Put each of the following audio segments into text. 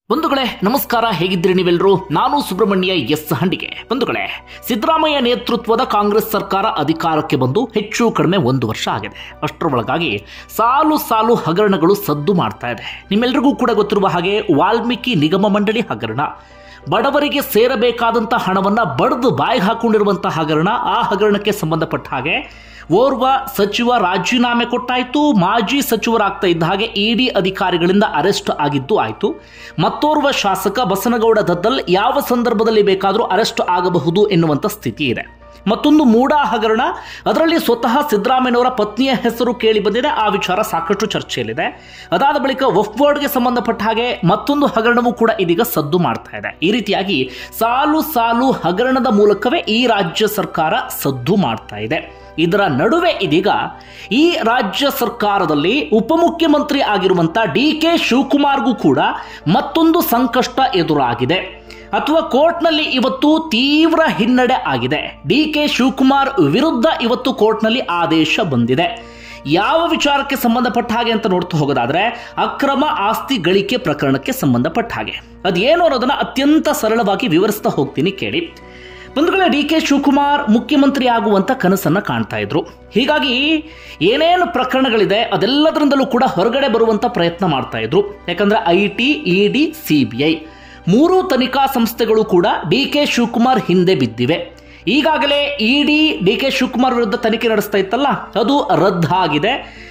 ಬಂಧುಗಳೇ ನಮಸ್ಕಾರ, ಹೇಗಿದ್ದೀರಿ ನೀವೆಲ್ಲರೂ? ನಾನು ಸುಬ್ರಹ್ಮಣ್ಯ ಎಸ್ ಹಂಡಿಗೆ. ಬಂಧುಗಳೇ, ಸಿದ್ದರಾಮಯ್ಯ ನೇತೃತ್ವದ ಕಾಂಗ್ರೆಸ್ ಸರ್ಕಾರ ಅಧಿಕಾರಕ್ಕೆ ಬಂದು ಹೆಚ್ಚು ಕಡಿಮೆ 1 ವರ್ಷ ಆಗಿದೆ. ಅಷ್ಟರೊಳಗಾಗಿ ಸಾಲು ಸಾಲು ಹಗರಣಗಳು ಸದ್ದು ಮಾಡ್ತಾ ಇದೆ. ನಿಮ್ಮೆಲ್ಲರಿಗೂ ಕೂಡ ಗೊತ್ತಿರುವ ಹಾಗೆ ವಾಲ್ಮೀಕಿ ನಿಗಮ ಮಂಡಳಿ ಹಗರಣ, ಬಡವರಿಗೆ ಸೇರಬೇಕಾದಂಥ ಹಣವನ್ನು ಬಡ್ದು ಬಾಯಿಗೆ ಹಾಕೊಂಡಿರುವಂತಹ ಹಗರಣ, ಆ ಹಗರಣಕ್ಕೆ ಸಂಬಂಧಪಟ್ಟ ಹಾಗೆ ಓರ್ವ ಸಚಿವ ರಾಜೀನಾಮೆ ಕೊಟ್ಟಾಯಿತು. ಮಾಜಿ ಸಚಿವರಾಗ್ತಾ ಇದ್ದ ಹಾಗೆ ಇಡಿ ಅಧಿಕಾರಿಗಳಿಂದ ಅರೆಸ್ಟ್ ಆಗಿದ್ದು ಆಯಿತು. ಮತ್ತೋರ್ವ ಶಾಸಕ ಬಸನಗೌಡ ದದ್ದಲ್ ಯಾವ ಸಂದರ್ಭದಲ್ಲಿ ಬೇಕಾದರೂ ಅರೆಸ್ಟ್ ಆಗಬಹುದು ಎನ್ನುವಂಥ ಸ್ಥಿತಿ ಇದೆ. ಮತ್ತೊಂದು ಮೂಡಾ ಹಗರಣ, ಅದರಲ್ಲಿ ಸ್ವತಃ ಸಿದ್ದರಾಮಯ್ಯನವರ ಪತ್ನಿಯ ಹೆಸರು ಕೇಳಿ ಬಂದಿದೆ. ಆ ವಿಚಾರ ಸಾಕಷ್ಟು ಚರ್ಚೆಯಲ್ಲಿದೆ. ಅದಾದ ಬಳಿಕ ವಕ್ಫ್ ಬೋರ್ಡ್ಗೆ ಸಂಬಂಧಪಟ್ಟ ಹಾಗೆ ಮತ್ತೊಂದು ಹಗರಣವೂ ಕೂಡ ಇದೀಗ ಸದ್ದು ಮಾಡ್ತಾ ಇದೆ. ಈ ರೀತಿಯಾಗಿ ಸಾಲು ಸಾಲು ಹಗರಣದ ಮೂಲಕವೇ ಈ ರಾಜ್ಯ ಸರ್ಕಾರ ಸದ್ದು ಮಾಡ್ತಾ ಇದೆ. ಇದರ ನಡುವೆ ಇದೀಗ ಈ ರಾಜ್ಯ ಸರ್ಕಾರದಲ್ಲಿ ಉಪಮುಖ್ಯಮಂತ್ರಿ ಆಗಿರುವಂಥ ಡಿ.ಕೆ. ಶಿವಕುಮಾರ್ಗೂ ಕೂಡ ಮತ್ತೊಂದು ಸಂಕಷ್ಟ ಎದುರಾಗಿದೆ, ಅಥವಾ ಕೋರ್ಟ್ನಲ್ಲಿ ಇವತ್ತು ತೀವ್ರ ಹಿನ್ನಡೆ ಆಗಿದೆ. ಡಿ.ಕೆ. ಶಿವಕುಮಾರ್ ವಿರುದ್ಧ ಇವತ್ತು ಕೋರ್ಟ್ನಲ್ಲಿ ಆದೇಶ ಬಂದಿದೆ. ಯಾವ ವಿಚಾರಕ್ಕೆ ಸಂಬಂಧಪಟ್ಟ ಹಾಗೆ ಅಂತ ನೋಡ್ತಾ ಹೋಗೋದಾದ್ರೆ, ಅಕ್ರಮ ಆಸ್ತಿ ಗಳಿಕೆ ಪ್ರಕರಣಕ್ಕೆ ಸಂಬಂಧಪಟ್ಟ ಹಾಗೆ. ಅದೇನು ಅನ್ನೋದನ್ನ ಅತ್ಯಂತ ಸರಳವಾಗಿ ವಿವರಿಸ್ತಾ ಹೋಗ್ತೀನಿ, ಕೇಳಿ. ಬಂಧುಗಳೇ, ಡಿ.ಕೆ. ಶಿವಕುಮಾರ್ ಮುಖ್ಯಮಂತ್ರಿ ಆಗುವಂತ ಕನಸನ್ನ ಕಾಣ್ತಾ ಇದ್ರು. ಹೀಗಾಗಿ ಏನೇನು ಪ್ರಕರಣಗಳಿದೆ ಅದೆಲ್ಲದರಿಂದಲೂ ಕೂಡ ಹೊರಗಡೆ ಬರುವಂತ ಪ್ರಯತ್ನ ಮಾಡ್ತಾ ಇದ್ರು. ಯಾಕಂದ್ರೆ ಐಟಿ, ಇಡಿ, ಸಿಬಿಐ 3 ತನಿಖಾ ಸಂಸ್ಥೆಗಳು ಕೂಡ ಡಿ.ಕೆ. ಶಿವಕುಮಾರ್ ಹಿಂದೆ ಬಿದ್ದಿವೆ. ಈಗಾಗಲೇ ಇಡಿ ಡಿ.ಕೆ. ಶಿವಕುಮಾರ್ ವಿರುದ್ಧ ತನಿಖೆ ನಡೆಸ್ತಾ ಇತ್ತಲ್ಲ, ಅದು ರದ್ದಾಗಿದೆ.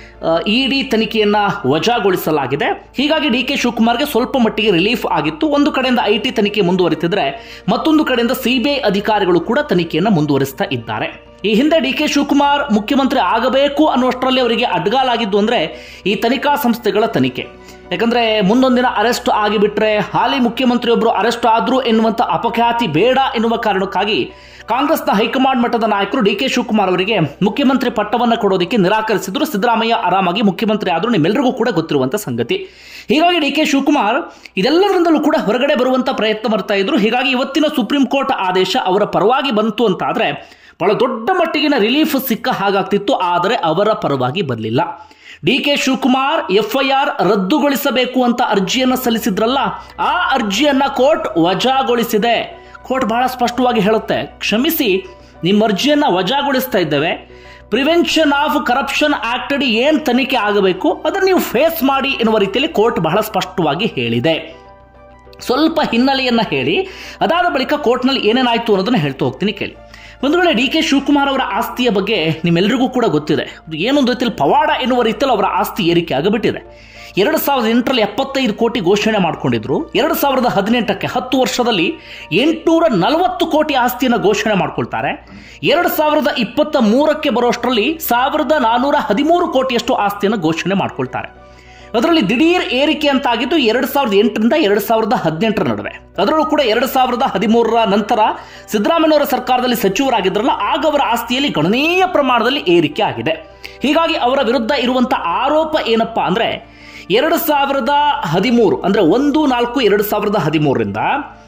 ಇಡಿ ತನಿಖೆಯನ್ನ ವಜಾಗೊಳಿಸಲಾಗಿದೆ. ಹೀಗಾಗಿ ಡಿ.ಕೆ. ಶಿವಕುಮಾರ್ಗೆ ಸ್ವಲ್ಪ ಮಟ್ಟಿಗೆ ರಿಲೀಫ್ ಆಗಿತ್ತು. ಒಂದು ಕಡೆಯಿಂದ ಐಟಿ ತನಿಖೆ ಮುಂದುವರಿತಿದ್ರೆ, ಮತ್ತೊಂದು ಕಡೆಯಿಂದ ಸಿಬಿಐ ಅಧಿಕಾರಿಗಳು ಕೂಡ ತನಿಖೆಯನ್ನು ಮುಂದುವರಿಸ್ತಾ ಇದ್ದಾರೆ. ಈ ಹಿಂದೆ ಡಿ.ಕೆ. ಶಿವಕುಮಾರ್ ಮುಖ್ಯಮಂತ್ರಿ ಆಗಬೇಕು ಅನ್ನುವಷ್ಟರಲ್ಲಿ ಅವರಿಗೆ ಅಡ್ಗಾಲಾಗಿದ್ದು ಅಂದ್ರೆ ಈ ತನಿಖಾ ಸಂಸ್ಥೆಗಳ ತನಿಖೆ. ಯಾಕಂದ್ರೆ ಮುಂದೊಂದು ದಿನ ಅರೆಸ್ಟ್ ಆಗಿಬಿಟ್ರೆ, ಹಾಲಿ ಮುಖ್ಯಮಂತ್ರಿಯೊಬ್ಬರು ಅರೆಸ್ಟ್ ಆದ್ರು ಎನ್ನುವಂತ ಅಪಖ್ಯಾತಿ ಬೇಡ ಎನ್ನುವ ಕಾರಣಕ್ಕಾಗಿ ಕಾಂಗ್ರೆಸ್ನ ಹೈಕಮಾಂಡ್ ಮಟ್ಟದ ನಾಯಕರು ಡಿ.ಕೆ. ಶಿವಕುಮಾರ್ ಅವರಿಗೆ ಮುಖ್ಯಮಂತ್ರಿ ಪಟ್ಟವನ್ನು ಕೊಡೋದಕ್ಕೆ ನಿರಾಕರಿಸಿದ್ರು. ಸಿದ್ದರಾಮಯ್ಯ ಆರಾಮಾಗಿ ಮುಖ್ಯಮಂತ್ರಿ ಆದರೂ ನಿಮ್ಮೆಲ್ಲರಿಗೂ ಕೂಡ ಗೊತ್ತಿರುವಂತ ಸಂಗತಿ. ಹೀಗಾಗಿ ಡಿ.ಕೆ. ಶಿವಕುಮಾರ್ ಇದೆಲ್ಲದರಿಂದಲೂ ಕೂಡ ಹೊರಗಡೆ ಬರುವಂತ ಪ್ರಯತ್ನ ಮಾಡ್ತಾ ಇದ್ರು. ಹೀಗಾಗಿ ಇವತ್ತಿನ ಸುಪ್ರೀಂ ಕೋರ್ಟ್ ಆದೇಶ ಅವರ ಪರವಾಗಿ ಬಂತು ಅಂತ ಆದ್ರೆ ಬಹಳ ದೊಡ್ಡ ಮಟ್ಟಿಗಿನ ರಿಲೀಫ್ ಸಿಕ್ಕ ಹಾಗಾಗ್ತಿತ್ತು. ಆದರೆ ಅವರ ಪರವಾಗಿ ಬರಲಿಲ್ಲ. ಡಿ.ಕೆ. ಶಿವಕುಮಾರ್ ಎಫ್ಐಆರ್ ರದ್ದುಗೊಳಿಸಬೇಕು ಅಂತ ಅರ್ಜಿಯನ್ನು ಸಲ್ಲಿಸಿದ್ರಲ್ಲ, ಆ ಅರ್ಜಿಯನ್ನ ಕೋರ್ಟ್ ವಜಾಗೊಳಿಸಿದೆ. ಕೋರ್ಟ್ ಬಹಳ ಸ್ಪಷ್ಟವಾಗಿ ಹೇಳುತ್ತೆ, ಕ್ಷಮಿಸಿ, ನಿಮ್ಮ ಅರ್ಜಿಯನ್ನ ವಜಾಗೊಳಿಸ್ತಾ ಇದ್ದೇವೆ. ಪ್ರಿವೆನ್ಷನ್ ಆಫ್ ಕರಪ್ಷನ್ ಆಕ್ಟ್ ಅಡಿ ಏನ್ ತನಿಖೆ ಆಗಬೇಕು ಅದನ್ನು ನೀವು ಫೇಸ್ ಮಾಡಿ ಎನ್ನುವ ರೀತಿಯಲ್ಲಿ ಕೋರ್ಟ್ ಬಹಳ ಸ್ಪಷ್ಟವಾಗಿ ಹೇಳಿದೆ. ಸ್ವಲ್ಪ ಹಿನ್ನೆಲೆಯನ್ನ ಹೇಳಿ ಅದಾದ ಬಳಿಕ ಕೋರ್ಟ್ನಲ್ಲಿ ಏನೇನಾಯ್ತು ಅನ್ನೋದನ್ನ ಹೇಳ್ತಾ ಹೋಗ್ತೀನಿ, ಕೇಳಿ. ಒಂದು ವೇಳೆ ಡಿ.ಕೆ. ಶಿವಕುಮಾರ್ ಅವರ ಆಸ್ತಿಯ ಬಗ್ಗೆ ನಿಮ್ಮೆಲ್ಲರಿಗೂ ಕೂಡ ಗೊತ್ತಿದೆ. ಏನೊಂದು ರೀತಿಯಲ್ಲಿ ಪವಾಡ ಎನ್ನುವ ರೀತಿಯಲ್ಲಿ ಅವರ ಆಸ್ತಿ ಏರಿಕೆ ಆಗಿಬಿಟ್ಟಿದೆ. 2008ರಲ್ಲಿ 75 ಕೋಟಿ ಘೋಷಣೆ ಮಾಡಿಕೊಂಡಿದ್ರು. 2018ಕ್ಕೆ 10 ವರ್ಷದಲ್ಲಿ 840 ಕೋಟಿ ಆಸ್ತಿಯನ್ನು ಘೋಷಣೆ ಮಾಡ್ಕೊಳ್ತಾರೆ. 2023ಕ್ಕೆ ಬರೋಷ್ಟರಲ್ಲಿ 1413 ಕೋಟಿಯಷ್ಟು ಆಸ್ತಿಯನ್ನು ಘೋಷಣೆ ಮಾಡ್ಕೊಳ್ತಾರೆ. ಅದರಲ್ಲಿ ದಿಢೀರ್ ಏರಿಕೆ ಅಂತ ಆಗಿದ್ದು 2008ರಿಂದ 2018ರ ನಡುವೆ. ಅದರಲ್ಲೂ ಕೂಡ 2013ರ ನಂತರ ಸಿದ್ದರಾಮಯ್ಯನವರ ಸರ್ಕಾರದಲ್ಲಿ ಸಚಿವರಾಗಿದ್ರಲ್ಲ, ಆಗ ಅವರ ಆಸ್ತಿಯಲ್ಲಿ ಗಣನೀಯ ಪ್ರಮಾಣದಲ್ಲಿ ಏರಿಕೆ ಆಗಿದೆ. ಹೀಗಾಗಿ ಅವರ ವಿರುದ್ಧ ಇರುವಂತಹ ಆರೋಪ ಏನಪ್ಪಾ ಅಂದ್ರೆ 2013 ಅಂದ್ರೆ 1/4/2013ರಿಂದ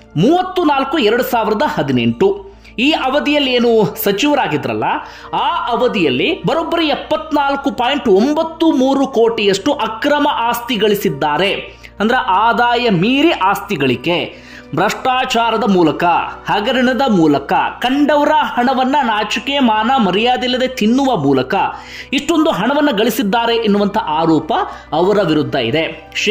30/4/2018 ಈ ಅವಧಿಯಲ್ಲಿ ಏನು ಸಚಿವರಾಗಿದ್ರಲ್ಲ, ಆ ಅವಧಿಯಲ್ಲಿ ಬರೋಬ್ಬರಿ 74.93 ಕೋಟಿಯಷ್ಟು ಅಕ್ರಮ ಆಸ್ತಿ ಗಳಿಸಿದ್ದಾರೆ. ಅಂದ್ರೆ ಆದಾಯ ಮೀರಿ ಆಸ್ತಿ ಗಳಿಕೆ, ಭ್ರಷ್ಟಾಚಾರದ ಮೂಲಕ, ಹಗರಣದ ಮೂಲಕ, ಕಂಡವರ ಹಣವನ್ನ ನಾಚಿಕೆ ಮಾನ ಮರ್ಯಾದೆ ಇಲ್ಲದೆ ತಿನ್ನುವ ಮೂಲಕ ಇಷ್ಟೊಂದು ಹಣವನ್ನು ಗಳಿಸಿದ್ದಾರೆ ಎನ್ನುವಂತ ಆರೋಪ ಅವರ ವಿರುದ್ಧ ಇದೆ.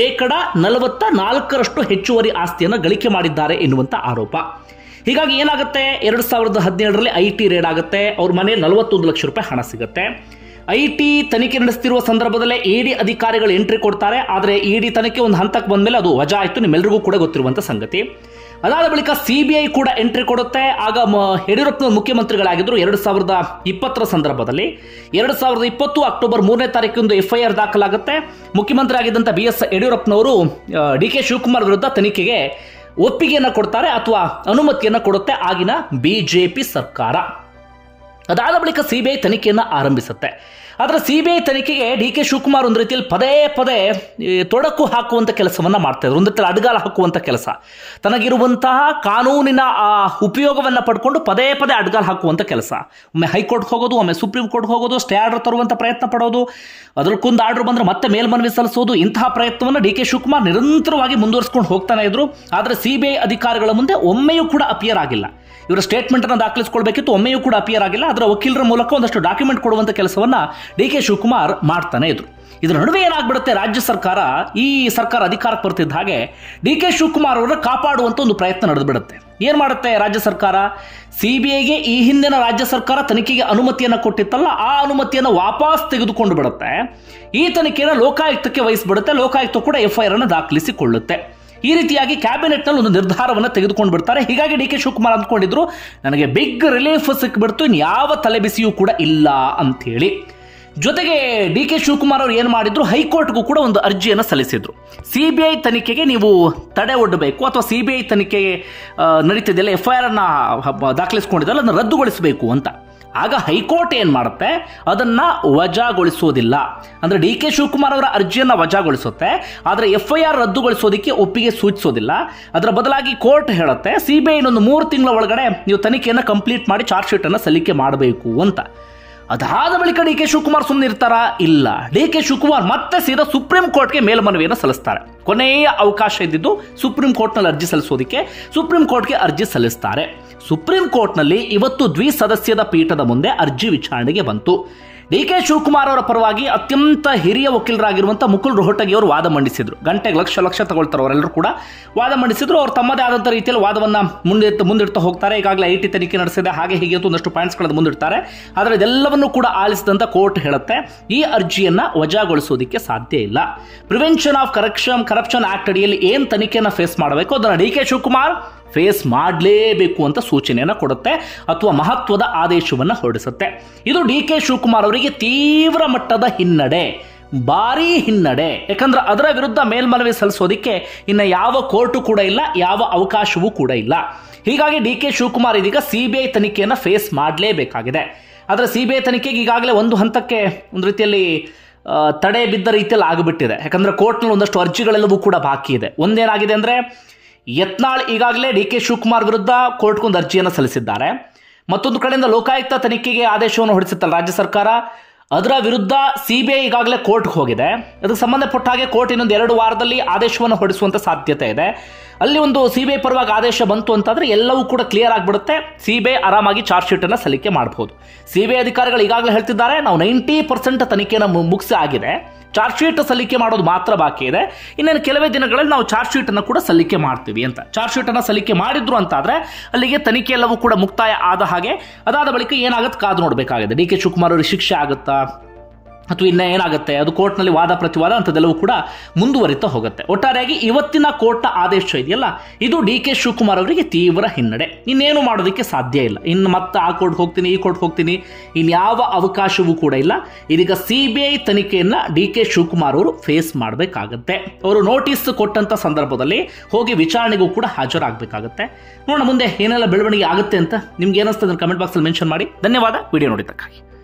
44% ಹೆಚ್ಚುವರಿ ಆಸ್ತಿಯನ್ನು ಗಳಿಕೆ ಮಾಡಿದ್ದಾರೆ ಎನ್ನುವಂತ ಆರೋಪ. ಹೀಗಾಗಿ ಏನಾಗುತ್ತೆ, 2017ರಲ್ಲಿ ಐಟಿ ರೇಡ್ ಆಗುತ್ತೆ. ಅವ್ರ ಮನೆ 41 ಲಕ್ಷ ರೂಪಾಯಿ ಹಣ ಸಿಗುತ್ತೆ. ಐಟಿ ತನಿಖೆ ನಡೆಸ್ತಿರುವ ಸಂದರ್ಭದಲ್ಲೇ ಇಡಿ ಅಧಿಕಾರಿಗಳು ಎಂಟ್ರಿ ಕೊಡ್ತಾರೆ. ಆದರೆ ಇಡಿ ತನಿಖೆ ಒಂದು ಹಂತಕ್ಕೆ ಬಂದ್ಮೇಲೆ ಅದು ವಜಾ ಆಯಿತು, ನಿಮ್ಮೆಲ್ಲರಿಗೂ ಕೂಡ ಗೊತ್ತಿರುವಂತ ಸಂಗತಿ. ಅದಾದ ಬಳಿಕ ಸಿಬಿಐ ಕೂಡ ಎಂಟ್ರಿ ಕೊಡುತ್ತೆ. ಆಗ ಯಡಿಯೂರಪ್ಪನವರು ಮುಖ್ಯಮಂತ್ರಿಗಳಾಗಿದ್ದರು 2020ರ ಸಂದರ್ಭದಲ್ಲಿ. 2020 ಅಕ್ಟೋಬರ್ 3ನೇ ತಾರೀಕಿಂದು ಎಫ್ಐಆರ್ ದಾಖಲಾಗುತ್ತೆ. ಮುಖ್ಯಮಂತ್ರಿ ಆಗಿದ್ದಂಥ BS ಯಡಿಯೂರಪ್ಪನವರು ಡಿ.ಕೆ. ಶಿವಕುಮಾರ್ ವಿರುದ್ಧ ತನಿಖೆಗೆ ಒಪ್ಪಿಗೆಯನ್ನು ಕೊಡ್ತಾರೆ, ಅಥವಾ ಅನುಮತಿಯನ್ನು ಕೊಡುತ್ತೆ ಆಗಿನ ಬಿಜೆಪಿ ಸರ್ಕಾರ. ಅದಾದ ಬಳಿಕ ಸಿಬಿಐ ತನಿಖೆಯನ್ನು ಆರಂಭಿಸುತ್ತೆ. ಆದರೆ ಸಿಬಿಐ ತನಿಖೆಗೆ ಡಿ ಕೆ ಶಿವಕುಮಾರ್ ಒಂದು ರೀತಿಯಲ್ಲಿ ಪದೇ ಪದೇ ತೊಡಕು ಹಾಕುವಂಥ ಕೆಲಸವನ್ನು ಮಾಡ್ತಾ ಇದ್ರು. ಒಂದು ರೀತಿಯಲ್ಲಿ ಅಡ್ಗಾಲ ಹಾಕುವಂಥ ಕೆಲಸ, ತನಗಿರುವಂತಹ ಕಾನೂನಿನ ಉಪಯೋಗವನ್ನು ಪಡ್ಕೊಂಡು ಪದೇ ಪದೇ ಅಡ್ಗಾಲ ಹಾಕುವಂಥ ಕೆಲಸ. ಒಮ್ಮೆ ಹೈಕೋರ್ಟ್ಗೆ ಹೋಗೋದು, ಒಮ್ಮೆ ಸುಪ್ರೀಂ ಕೋರ್ಟ್ಗೆ ಹೋಗೋದು, ಸ್ಟೇ ಆರ್ಡರ್ ತರುವಂಥ ಪ್ರಯತ್ನ ಪಡೋದು, ಅದಕ್ಕೊಂದು ಆರ್ಡರ್ ಬಂದರೆ ಮತ್ತೆ ಮೇಲ್ಮನವಿ ಸಲ್ಲಿಸೋದು. ಇಂತಹ ಪ್ರಯತ್ನವನ್ನು ಡಿ ಕೆ ಶಿವಕುಮಾರ್ ನಿರಂತರವಾಗಿ ಮುಂದುವರಿಸಿಕೊಂಡು ಹೋಗ್ತಾನೆ ಇದ್ರು. ಆದರೆ ಸಿಬಿಐ ಅಧಿಕಾರಿಗಳ ಮುಂದೆ ಒಮ್ಮೆಯೂ ಕೂಡ ಅಪಿಯರ್ ಆಗಿಲ್ಲ. ಇವರ ಸ್ಟೇಟ್ಮೆಂಟ್ ಅನ್ನು ದಾಖಲಿಸಿಕೊಳ್ಬೇಕಿತ್ತು, ಒಮ್ಮೆಯೂ ಕೂಡ ಅಪಿಯರ್ ಆಗಿಲ್ಲ. ಅದರ ವಕೀಲರ ಮೂಲಕ ಒಂದಷ್ಟು ಡಾಕ್ಯುಮೆಂಟ್ ಕೊಡುವಂಥ ಕೆಲಸವನ್ನ ಡಿ ಕೆ ಶಿವಕುಮಾರ್ ಮಾಡ್ತಾನೆ ಇದ್ರು. ಇದರ ನಡುವೆ ಏನಾಗ್ಬಿಡುತ್ತೆ, ರಾಜ್ಯ ಸರ್ಕಾರ, ಈ ಸರ್ಕಾರ ಅಧಿಕಾರಕ್ಕೆ ಬರ್ತಿದ್ದ ಹಾಗೆ ಡಿ ಕೆ ಶಿವಕುಮಾರ್ ಅವರ ಕಾಪಾಡುವಂತ ಒಂದು ಪ್ರಯತ್ನ ನಡೆದ್ಬಿಡುತ್ತೆ. ಏನ್ ಮಾಡುತ್ತೆ ರಾಜ್ಯ ಸರ್ಕಾರ, ಸಿಬಿಐಗೆ ಈ ಹಿಂದಿನ ರಾಜ್ಯ ಸರ್ಕಾರ ತನಿಖೆಗೆ ಅನುಮತಿಯನ್ನು ಕೊಟ್ಟಿತ್ತಲ್ಲ, ಆ ಅನುಮತಿಯನ್ನು ವಾಪಸ್ ತೆಗೆದುಕೊಂಡು ಬಿಡುತ್ತೆ. ಈ ತನಿಖೆಯನ್ನು ಲೋಕಾಯುಕ್ತಕ್ಕೆ ವಹಿಸಿಬಿಡುತ್ತೆ. ಲೋಕಾಯುಕ್ತ ಕೂಡ FIR ಅನ್ನು ದಾಖಲಿಸಿಕೊಳ್ಳುತ್ತೆ. ಈ ರೀತಿಯಾಗಿ ಕ್ಯಾಬಿನೆಟ್ನಲ್ಲಿ ಒಂದು ನಿರ್ಧಾರವನ್ನು ತೆಗೆದುಕೊಂಡು ಬಿಡ್ತಾರೆ. ಹೀಗಾಗಿ ಡಿ ಕೆ ಶಿವಕುಮಾರ್ ಅಂದ್ಕೊಂಡಿದ್ರು, ನನಗೆ ಬಿಗ್ ರಿಲೀಫ್ ಸಿಕ್ಬಿಡ್ತು, ಇನ್ಯಾವ ತಲೆಬಿಸಿಯೂ ಕೂಡ ಇಲ್ಲ ಅಂತೇಳಿ. ಜೊತೆಗೆ ಡಿ ಕೆ ಶಿವಕುಮಾರ್ ಅವರು ಏನು ಮಾಡಿದ್ರು, ಹೈಕೋರ್ಟ್ಗೂ ಕೂಡ ಒಂದು ಅರ್ಜಿಯನ್ನು ಸಲ್ಲಿಸಿದ್ರು. ಸಿಬಿಐ ತನಿಖೆಗೆ ನೀವು ತಡೆ ಒಡ್ಡಬೇಕು, ಅಥವಾ ಸಿಬಿಐ ತನಿಖೆಗೆ ನಡೀತಿದೆಯಲ್ಲ, FIR ಅನ್ನ ದಾಖಲಿಸಿಕೊಂಡಿದ್ದಲ್ಲ, ಅದನ್ನು ರದ್ದುಗೊಳಿಸಬೇಕು ಅಂತ. ಆಗ ಹೈಕೋರ್ಟ್ ಏನ್ ಮಾಡುತ್ತೆ, ಅದನ್ನ ವಜಾಗೊಳಿಸೋದಿಲ್ಲ. ಅಂದ್ರೆ ಡಿ ಕೆ ಶಿವಕುಮಾರ್ ಅವರ ಅರ್ಜಿಯನ್ನ ವಜಾಗೊಳಿಸುತ್ತೆ, ಆದ್ರೆ FIR ರದ್ದುಗೊಳಿಸೋದಕ್ಕೆ ಒಪ್ಪಿಗೆ ಸೂಚಿಸೋದಿಲ್ಲ. ಅದರ ಬದಲಾಗಿ ಕೋರ್ಟ್ ಹೇಳುತ್ತೆ, ಸಿಬಿಐ 3 ತಿಂಗಳ ಒಳಗಡೆ ನೀವು ತನಿಖೆಯನ್ನು ಕಂಪ್ಲೀಟ್ ಮಾಡಿ ಚಾರ್ಜ್ ಶೀಟ್ ಅನ್ನು ಸಲ್ಲಿಕೆ ಮಾಡಬೇಕು ಅಂತ. ಅದಾದ ಬಳಿಕ ಡಿ ಕೆ ಶಿವಕುಮಾರ್ ಸುಮ್ಮನೆ ಇರ್ತಾರಾ? ಇಲ್ಲ. ಡಿ ಕೆ ಶಿವಕುಮಾರ್ ಮತ್ತೆ ಸೀದಾ ಸುಪ್ರೀಂ ಕೋರ್ಟ್ಗೆ ಮೇಲ್ಮನವಿಯನ್ನು ಸಲ್ಲಿಸ್ತಾರೆ. ಕೊನೆಯ ಅವಕಾಶ ಇದ್ದಿದ್ದು ಸುಪ್ರೀಂ ಕೋರ್ಟ್ನಲ್ಲಿ ಅರ್ಜಿ ಸಲ್ಲಿಸೋದಕ್ಕೆ ಸುಪ್ರೀಂ ಕೋರ್ಟ್ಗೆ ಅರ್ಜಿ ಸಲ್ಲಿಸ್ತಾರೆ. ಸುಪ್ರೀಂ ಕೋರ್ಟ್ನಲ್ಲಿ ಇವತ್ತು ದ್ವಿಸದಸ್ಯದ ಪೀಠದ ಮುಂದೆ ಅರ್ಜಿ ವಿಚಾರಣೆಗೆ ಬಂತು. ಡಿ ಕೆ ಶಿವಕುಮಾರ್ ಅವರ ಪರವಾಗಿ ಅತ್ಯಂತ ಹಿರಿಯ ವಕೀಲರಾಗಿರುವಂತಹ ಮುಕುಲ್ ರೋಹಟಗಿ ಅವರು ವಾದ ಮಂಡಿಸಿದ್ರು. ಗಂಟೆಗೆ ಲಕ್ಷ ತಗೊಳ್ತಾರೆ ಅವರೆಲ್ಲರೂ ಕೂಡ ವಾದ ಮಂಡಿಸಿದ್ರು. ಅವರು ತಮ್ಮದೇ ಆದಂಥ ರೀತಿಯಲ್ಲಿ ವಾದವನ್ನ ಮುಂದಿಡ್ತಾ ಹೋಗ್ತಾರೆ. ಈಗಾಗಲೇ IT ತನಿಖೆ ನಡೆಸಿದೆ, ಹಾಗೆ ಹೀಗೆ ಒಂದಷ್ಟು ಪಾಯಿಂಟ್ಸ್ಗಳನ್ನು ಮುಂದಿಡ್ತಾರೆ. ಆದರೆ ಇದೆಲ್ಲವನ್ನೂ ಕೂಡ ಆಲಿಸಿದಂತ ಕೋರ್ಟ್ ಹೇಳುತ್ತೆ, ಈ ಅರ್ಜಿಯನ್ನ ವಜಾಗೊಳಿಸೋದಕ್ಕೆ ಸಾಧ್ಯ ಇಲ್ಲ. ಪ್ರಿವೆನ್ಷನ್ ಆಫ್ ಕರಪ್ಷನ್ ಆಕ್ಟ್ ಅಡಿಯಲ್ಲಿ ಏನ್ ತನಿಖೆಯನ್ನು ಫೇಸ್ ಮಾಡಬೇಕು ಅದನ್ನ ಡಿ ಕೆ ಶಿವಕುಮಾರ್ ಫೇಸ್ ಮಾಡಲೇಬೇಕು ಅಂತ ಸೂಚನೆಯನ್ನು ಕೊಡುತ್ತೆ, ಅಥವಾ ಮಹತ್ವದ ಆದೇಶವನ್ನು ಹೊರಡಿಸುತ್ತೆ. ಇದು ಡಿ ಕೆ ಶಿವಕುಮಾರ್ ಅವರಿಗೆ ತೀವ್ರ ಮಟ್ಟದ ಹಿನ್ನಡೆ, ಭಾರೀ ಹಿನ್ನಡೆ. ಯಾಕಂದ್ರೆ ಅದರ ವಿರುದ್ಧ ಮೇಲ್ಮನವಿ ಸಲ್ಲಿಸೋದಿಕ್ಕೆ ಇನ್ನು ಯಾವ ಕೋರ್ಟು ಕೂಡ ಇಲ್ಲ, ಯಾವ ಅವಕಾಶವೂ ಕೂಡ ಇಲ್ಲ. ಹೀಗಾಗಿ ಡಿ ಕೆ ಶಿವಕುಮಾರ್ ಇದೀಗ ಸಿಬಿಐ ತನಿಖೆಯನ್ನು ಫೇಸ್ ಮಾಡಲೇಬೇಕಾಗಿದೆ. ಆದರೆ ಸಿಬಿಐ ತನಿಖೆಗೆ ಈಗಾಗಲೇ ಒಂದು ಹಂತಕ್ಕೆ ಒಂದು ರೀತಿಯಲ್ಲಿ ತಡೆ ಬಿದ್ದ ರೀತಿಯಲ್ಲಿ ಆಗಿಬಿಟ್ಟಿದೆ. ಯಾಕಂದ್ರೆ ಕೋರ್ಟ್ನಲ್ಲಿ ಒಂದಷ್ಟು ಅರ್ಜಿಗಳೆಲ್ಲವೂ ಕೂಡ ಬಾಕಿ ಇದೆ. ಒಂದೇನಾಗಿದೆ ಅಂದ್ರೆ, ಯತ್ನಾಳ್ ಈಗಾಗಲೇ ಡಿ ಕೆ ಶಿವಕುಮಾರ್ ವಿರುದ್ಧ ಕೋರ್ಟ್ಗೊಂದು ಅರ್ಜಿಯನ್ನು ಸಲ್ಲಿಸಿದ್ದಾರೆ. ಮತ್ತೊಂದು ಕಡೆಯಿಂದ ಲೋಕಾಯುಕ್ತ ತನಿಖೆಗೆ ಆದೇಶವನ್ನು ಹೊರಡಿಸುತ್ತಲ್ಲ ರಾಜ್ಯ ಸರ್ಕಾರ, ಅದರ ವಿರುದ್ಧ ಸಿಬಿಐ ಈಗಾಗಲೇ ಕೋರ್ಟ್ಗೆ ಹೋಗಿದೆ. ಅದಕ್ಕೆ ಸಂಬಂಧಪಟ್ಟ ಹಾಗೆ ಕೋರ್ಟ್ ಇನ್ನೊಂದು 2 ವಾರದಲ್ಲಿ ಆದೇಶವನ್ನು ಹೊರಡಿಸುವಂತ ಸಾಧ್ಯತೆ ಇದೆ. ಅಲ್ಲಿ ಒಂದು ಸಿಬಿಐ ಪರವಾಗಿ ಆದೇಶ ಬಂತು ಅಂತಂದ್ರೆ ಎಲ್ಲವೂ ಕೂಡ ಕ್ಲಿಯರ್ ಆಗಿಬಿಡುತ್ತೆ. ಸಿಬಿಐ ಆರಾಮಾಗಿ ಚಾರ್ಜ್ ಶೀಟ್ ಅನ್ನು ಸಲ್ಲಿಕೆ ಮಾಡಬಹುದು. ಸಿಬಿಐ ಅಧಿಕಾರಿಗಳು ಈಗಾಗಲೇ ಹೇಳ್ತಿದ್ದಾರೆ, ನಾವು 90% ತನಿಖೆಯನ್ನು ಮುಗಿಸಿ ಆಗಿದೆ, ಚಾರ್ಜ್ ಶೀಟ್ ಸಲ್ಲಿಕೆ ಮಾಡೋದು ಮಾತ್ರ ಬಾಕಿ ಇದೆ. ಇನ್ನೇನು ಕೆಲವೇ ದಿನಗಳಲ್ಲಿ ನಾವು ಚಾರ್ಜ್ ಶೀಟ್ ಅನ್ನು ಕೂಡ ಸಲ್ಲಿಕೆ ಮಾಡ್ತೀವಿ ಅಂತ. ಚಾರ್ಜ್ ಶೀಟ್ ಅನ್ನು ಸಲ್ಲಿಕೆ ಮಾಡಿದ್ರು ಅಂತಾದ್ರೆ ಅಲ್ಲಿಗೆ ತನಿಖೆ ಎಲ್ಲವೂ ಕೂಡ ಮುಕ್ತಾಯ ಆದ ಹಾಗೆ. ಅದಾದ ಬಳಿಕ ಏನಾಗುತ್ತೆ ಕಾದು ನೋಡಬೇಕಾಗಿದೆ. ಡಿ ಕೆ ಶಿವಕುಮಾರ್ ಅವರಿಗೆ ಶಿಕ್ಷೆ ಆಗುತ್ತಾ ಅಥವಾ ಇನ್ನ ಏನಾಗುತ್ತೆ, ಅದು ಕೋರ್ಟ್ನಲ್ಲಿ ವಾದ ಪ್ರತಿವಾದ ಅಂಥದ್ದೆಲ್ಲವೂ ಕೂಡ ಮುಂದುವರಿತಾ ಹೋಗುತ್ತೆ. ಒಟ್ಟಾರೆಯಾಗಿ ಇವತ್ತಿನ ಕೋರ್ಟ್ನ ಆದೇಶ ಇದೆಯಲ್ಲ, ಇದು ಡಿ ಕೆ ಶಿವಕುಮಾರ್ ಅವರಿಗೆ ತೀವ್ರ ಹಿನ್ನಡೆ. ಇನ್ನೇನು ಮಾಡೋದಕ್ಕೆ ಸಾಧ್ಯ ಇಲ್ಲ. ಇನ್ನು ಮತ್ತೆ ಆ ಕೋರ್ಟ್ ಹೋಗ್ತೀನಿ, ಈ ಕೋರ್ಟ್ ಹೋಗ್ತೀನಿ, ಇನ್ಯಾವ ಅವಕಾಶವೂ ಕೂಡ ಇಲ್ಲ. ಇದೀಗ ಸಿಬಿಐ ತನಿಖೆಯನ್ನ ಡಿ ಕೆ ಶಿವಕುಮಾರ್ ಅವರು ಫೇಸ್ ಮಾಡಬೇಕಾಗತ್ತೆ. ಅವರು ನೋಟಿಸ್ ಕೊಟ್ಟಂತ ಸಂದರ್ಭದಲ್ಲಿ ಹೋಗಿ ವಿಚಾರಣೆಗೂ ಕೂಡ ಹಾಜರಾಗಬೇಕಾಗತ್ತೆ. ನೋಡೋಣ ಮುಂದೆ ಏನೆಲ್ಲ ಬೆಳವಣಿಗೆ ಆಗುತ್ತೆ ಅಂತ. ನಿಮ್ಗೆ ಏನಿಸ್ತದೆ ಕಮೆಂಟ್ ಬಾಕ್ಸ್ ಅಲ್ಲಿ ಮೆನ್ಷನ್ ಮಾಡಿ. ಧನ್ಯವಾದ ವಿಡಿಯೋ ನೋಡಿದ್ದಕ್ಕಾಗಿ.